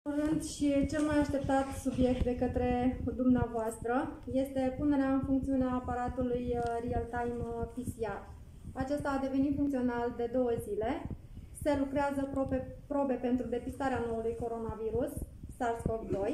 Rând și cel mai așteptat subiect de către dumneavoastră este punerea în funcțiune a aparatului Real-Time PCR. Acesta a devenit funcțional de 2 zile. Se lucrează probe pentru depistarea noului coronavirus, SARS-CoV-2.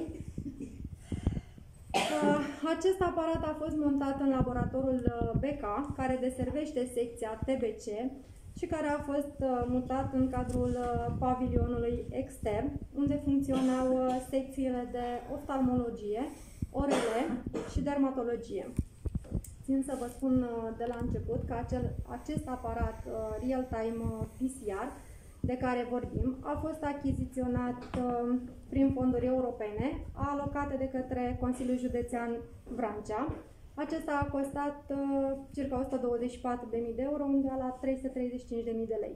Acest aparat a fost montat în laboratorul BK, care deservește secția TBC și care a fost mutat în cadrul pavilionului extern, unde funcționau secțiile de oftalmologie, ORL și dermatologie. Țin să vă spun de la început că acest aparat Real-Time PCR de care vorbim a fost achiziționat prin fonduri europene, alocate de către Consiliul Județean Vrancea. Acesta a costat circa 124.000 de euro, undeva la 335.000 de lei.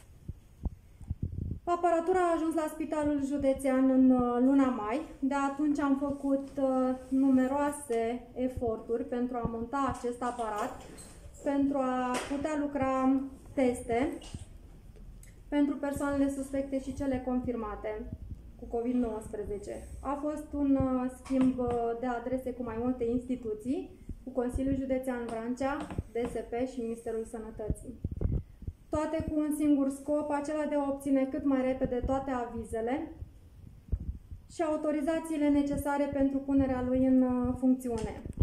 Aparatura a ajuns la Spitalul Județean în luna mai. De atunci am făcut numeroase eforturi pentru a monta acest aparat, pentru a putea lucra teste pentru persoanele suspecte și cele confirmate cu COVID-19. A fost un schimb de adrese cu mai multe instituții, cu Consiliul Județean Vrancea, DSP și Ministerul Sănătății. Toate cu un singur scop, acela de a obține cât mai repede toate avizele și autorizațiile necesare pentru punerea lui în funcțiune.